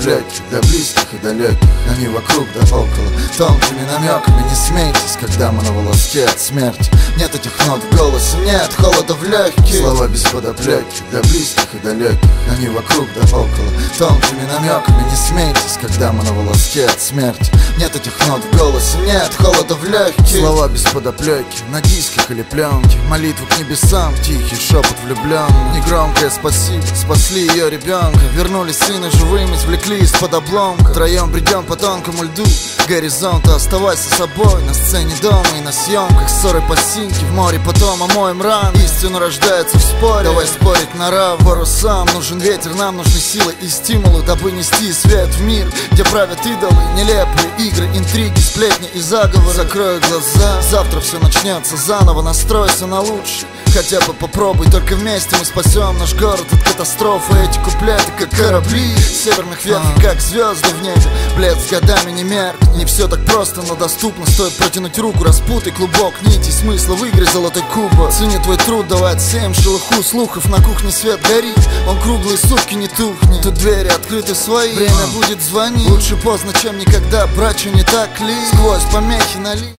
подоплеки, для близких и далеких, они вокруг да около. Тонкими намеками не смейтесь, когда мы на волоске от смерти. Нет этих нот в голосе, нет холода в легких. Слова без подоплеки, для близких и далеких, они вокруг да около. Тонкими намеками не смейтесь, когда мы на волоске от смерти. Нет этих нот в голосе, нет холода в легких. Слова без подоплеки, на дисках или пленке. Молитву к небесам, тихий шепот влюбленный. Негромкое спасибо, спасли ее ребенка. Вернули сына живым, извлекли из-под обломка. Втроем бредем по тонкому льду горизонта. Оставайся собой на сцене дома и на съемках. Ссоры по синьке, в море потом омоем ран. Истина рождается в споре, давай спорить на равных. Парусам нужен ветер, нам нужны силы и стимулы, дабы нести свет в мир, где правят идолы. Нелепые игры, интриги, сплетни и заговоры. Закрою глаза, завтра все начнется заново. Настройся на лучшее, хотя бы попробуй. Только вместе мы спасем наш город от катастрофы. Эти куплеты как корабли северных ветров, как звезды в небе. Блеск годами не меркнет. Не все так просто, но доступно. Стоит протянуть руку, распутай клубок нитей смысла, выиграй золотой кубок. Цени твой труд, давай отсеем шелуху слухов. На кухне свет горит, он круглые сутки не тухнет. Тут двери открыты свои, время будет звонить. Лучше поздно, чем никогда, брачу не так ли? Сквозь помехи налить.